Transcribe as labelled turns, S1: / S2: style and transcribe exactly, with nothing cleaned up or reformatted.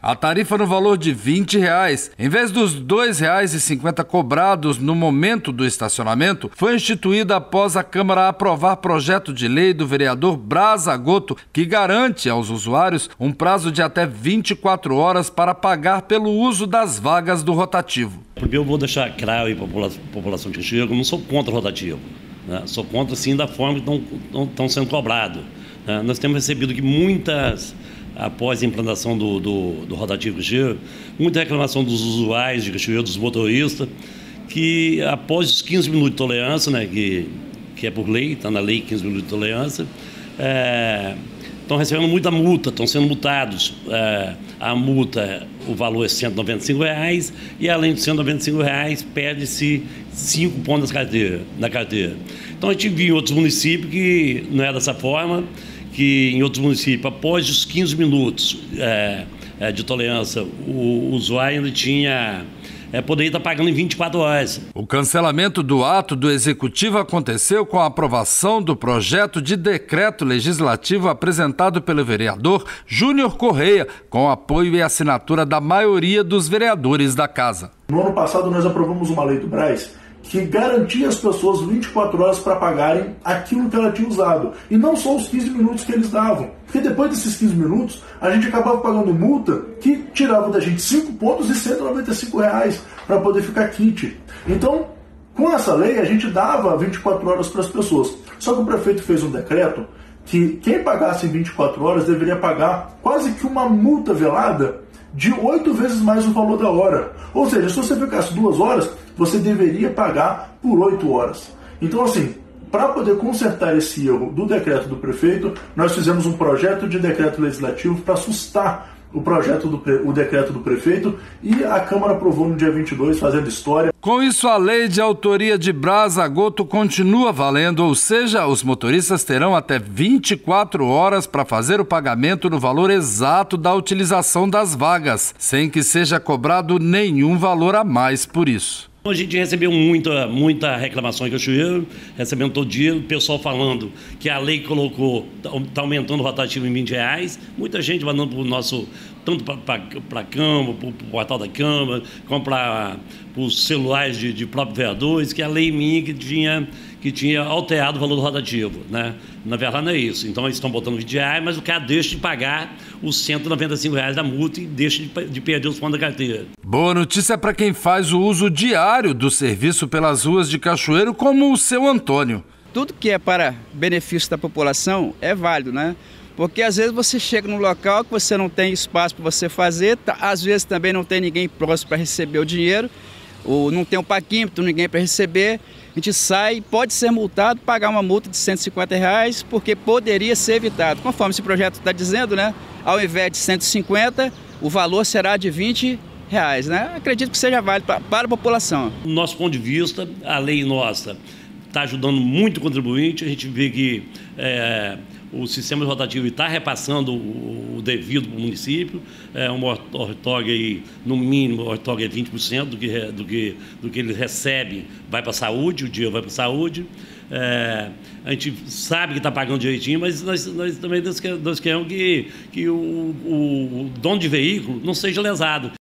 S1: A tarifa no valor de vinte reais, em vez dos dois reais e cinquenta centavos cobrados no momento do estacionamento, foi instituída após a Câmara aprovar projeto de lei do vereador Braz Agotto, que garante aos usuários um prazo de até vinte e quatro horas para pagar pelo uso das vagas do rotativo.
S2: Primeiro eu vou deixar claro aí para a população de Cachoeiro que eu não sou contra o rotativo, né? Sou contra sim da forma que estão sendo cobrados. Né? Nós temos recebido que muitas... após a implantação do, do, do rotativo Cachoeiro, muita reclamação dos usuários de Cachoeiro, dos motoristas, que após os quinze minutos de tolerância, né, que, que é por lei, está na lei quinze minutos de tolerância, é, estão recebendo muita multa, estão sendo multados. É, a multa, o valor é cento e noventa e cinco reais e além de cento e noventa e cinco reais, perde-se cinco pontos na carteira, na carteira. Então a gente viu em outros municípios que não é dessa forma, que em outros municípios, após os quinze minutos é, é, de tolerância, o, o usuário ainda tinha, é, poderia estar pagando em vinte e quatro horas.
S1: O cancelamento do ato do Executivo aconteceu com a aprovação do projeto de decreto legislativo apresentado pelo vereador Júnior Correia, com apoio e assinatura da maioria dos vereadores da Casa.
S3: No ano passado nós aprovamos uma lei do Braz que garantia às pessoas vinte e quatro horas para pagarem aquilo que ela tinha usado. E não só os quinze minutos que eles davam. Porque depois desses quinze minutos, a gente acabava pagando multa que tirava da gente cinco pontos e cento e noventa e cinco reais para poder ficar quite. Então, com essa lei, a gente dava vinte e quatro horas para as pessoas. Só que o prefeito fez um decreto que quem pagasse em vinte e quatro horas deveria pagar quase que uma multa velada de oito vezes mais o valor da hora. Ou seja, se você ficasse duas horas, você deveria pagar por oito horas. Então, assim, para poder consertar esse erro do decreto do prefeito, nós fizemos um projeto de decreto legislativo para sustar o projeto do o decreto do prefeito e a Câmara aprovou no dia vinte e dois, fazendo história.
S1: Com isso, a lei de autoria de Braz Agotto continua valendo, ou seja, os motoristas terão até vinte e quatro horas para fazer o pagamento no valor exato da utilização das vagas, sem que seja cobrado nenhum valor a mais por isso.
S2: A gente recebeu muita, muita reclamação em Cachoeiro, recebendo todo dia, o pessoal falando que a lei colocou, está aumentando o rotativo em vinte reais, muita gente mandando para o nosso, tanto para a Câmara, para o portal da Câmara, como para os celulares de, de próprios vereadores, que a lei minha que tinha, que tinha alterado o valor do rotativo, né? Na verdade não é isso. Então eles estão botando vinte reais, mas o cara deixa de pagar os cento e noventa e cinco reais da multa e deixa de, de perder os pontos da carteira.
S1: Boa notícia para quem faz o uso diário do serviço pelas ruas de Cachoeiro, como o seu Antônio.
S4: Tudo que é para benefício da população é válido, né? Porque às vezes você chega num local que você não tem espaço para você fazer, tá, às vezes também não tem ninguém próximo para receber o dinheiro, ou não tem um paquímetro, ninguém para receber. A gente sai, pode ser multado, pagar uma multa de cento e cinquenta reais, porque poderia ser evitado. Conforme esse projeto está dizendo, né? Ao invés de cento e cinquenta, o valor será de vinte reais, né? Acredito que seja válido para, para a população.
S2: Do nosso ponto de vista, a lei nossa está ajudando muito o contribuinte. A gente vê que é, o sistema rotativo está repassando o, o devido para o município. É uma ortoga aí, no mínimo, a ortoga é vinte por cento do que, do que, do que ele recebe vai para a saúde, o dinheiro vai para a saúde. É, a gente sabe que está pagando direitinho, mas nós, nós também nós queremos que, que o, o, o dono de veículo não seja lesado.